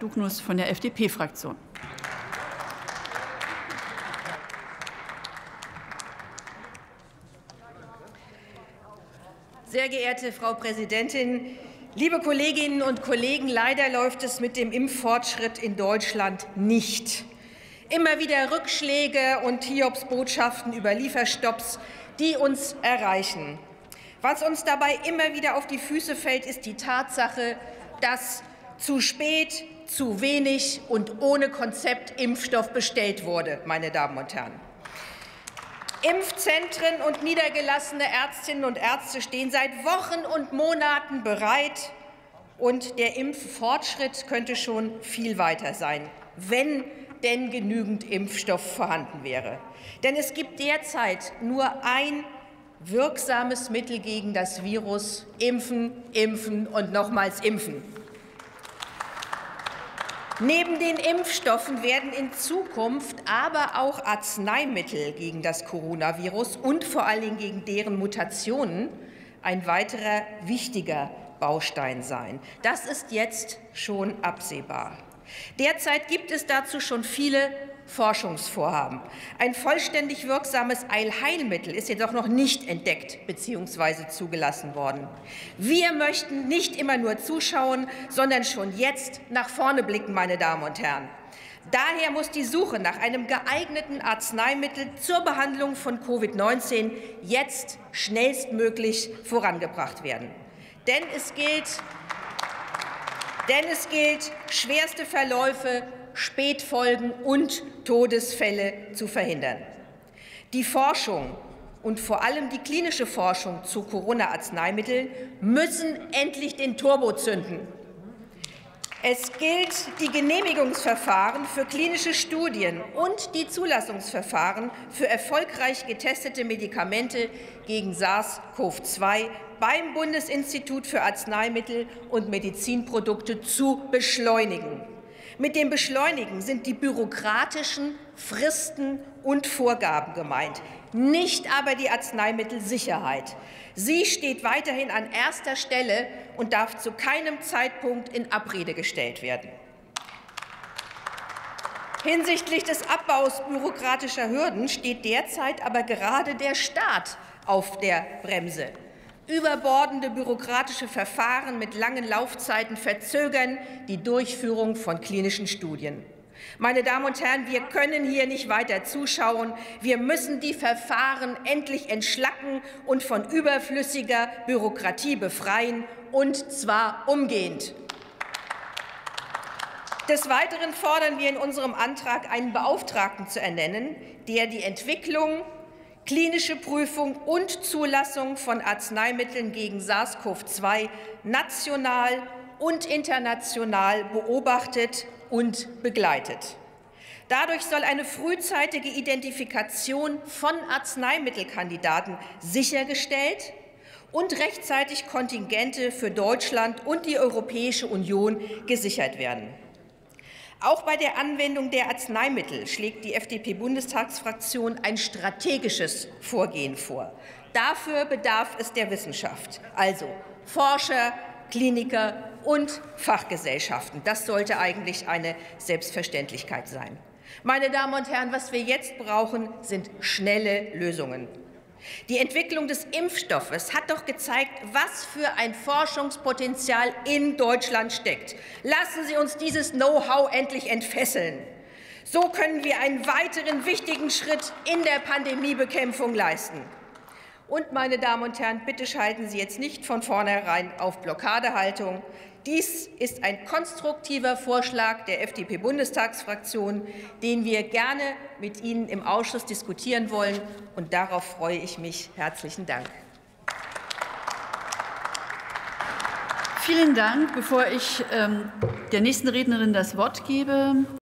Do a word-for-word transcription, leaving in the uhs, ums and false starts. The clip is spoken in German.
Klugnuss von der F D P-Fraktion. Sehr geehrte Frau Präsidentin, liebe Kolleginnen und Kollegen! Leider läuft es mit dem Impffortschritt in Deutschland nicht. Immer wieder Rückschläge und Hiobsbotschaften über Lieferstopps, die uns erreichen. Was uns dabei immer wieder auf die Füße fällt, ist die Tatsache, dass zu spät, zu wenig und ohne Konzept Impfstoff bestellt wurde, meine Damen und Herren. Impfzentren und niedergelassene Ärztinnen und Ärzte stehen seit Wochen und Monaten bereit, und der Impffortschritt könnte schon viel weiter sein, wenn denn genügend Impfstoff vorhanden wäre. Denn es gibt derzeit nur ein wirksames Mittel gegen das Virus: Impfen, impfen und nochmals impfen. Neben den Impfstoffen werden in Zukunft aber auch Arzneimittel gegen das Coronavirus und vor allen Dingen gegen deren Mutationen ein weiterer wichtiger Baustein sein. Das ist jetzt schon absehbar. Derzeit gibt es dazu schon viele Forschungsvorhaben. Ein vollständig wirksames Allheilmittel ist jedoch noch nicht entdeckt bzw. zugelassen worden. Wir möchten nicht immer nur zuschauen, sondern schon jetzt nach vorne blicken, meine Damen und Herren. Daher muss die Suche nach einem geeigneten Arzneimittel zur Behandlung von Covid neunzehn jetzt schnellstmöglich vorangebracht werden. Denn es gilt, denn es gilt, schwerste Verläufe, Spätfolgen und Todesfälle zu verhindern. Die Forschung und vor allem die klinische Forschung zu Corona-Arzneimitteln müssen endlich den Turbo zünden. Es gilt, die Genehmigungsverfahren für klinische Studien und die Zulassungsverfahren für erfolgreich getestete Medikamente gegen SARS CoV zwei beim Bundesinstitut für Arzneimittel und Medizinprodukte zu beschleunigen. Mit dem Beschleunigen sind die bürokratischen Fristen und Vorgaben gemeint, nicht aber die Arzneimittelsicherheit. Sie steht weiterhin an erster Stelle und darf zu keinem Zeitpunkt in Abrede gestellt werden. Hinsichtlich des Abbaus bürokratischer Hürden steht derzeit aber gerade der Staat auf der Bremse. Überbordende bürokratische Verfahren mit langen Laufzeiten verzögern die Durchführung von klinischen Studien. Meine Damen und Herren, wir können hier nicht weiter zuschauen. Wir müssen die Verfahren endlich entschlacken und von überflüssiger Bürokratie befreien, und zwar umgehend. Des Weiteren fordern wir in unserem Antrag, einen Beauftragten zu ernennen, der die Entwicklung, klinische Prüfung und Zulassung von Arzneimitteln gegen SARS CoV zwei national und international beobachtet und begleitet. Dadurch soll eine frühzeitige Identifikation von Arzneimittelkandidaten sichergestellt und rechtzeitig Kontingente für Deutschland und die Europäische Union gesichert werden. Auch bei der Anwendung der Arzneimittel schlägt die F D P-Bundestagsfraktion ein strategisches Vorgehen vor. Dafür bedarf es der Wissenschaft, also Forscher, Kliniker und Fachgesellschaften. Das sollte eigentlich eine Selbstverständlichkeit sein. Meine Damen und Herren, was wir jetzt brauchen, sind schnelle Lösungen. Die Entwicklung des Impfstoffes hat doch gezeigt, was für ein Forschungspotenzial in Deutschland steckt. Lassen Sie uns dieses Know-how endlich entfesseln. So können wir einen weiteren wichtigen Schritt in der Pandemiebekämpfung leisten. Und, meine Damen und Herren, bitte schalten Sie jetzt nicht von vornherein auf Blockadehaltung. Dies ist ein konstruktiver Vorschlag der F D P-Bundestagsfraktion, den wir gerne mit Ihnen im Ausschuss diskutieren wollen. Und darauf freue ich mich. Herzlichen Dank. Vielen Dank. Bevor ich ähm, der nächsten Rednerin das Wort gebe,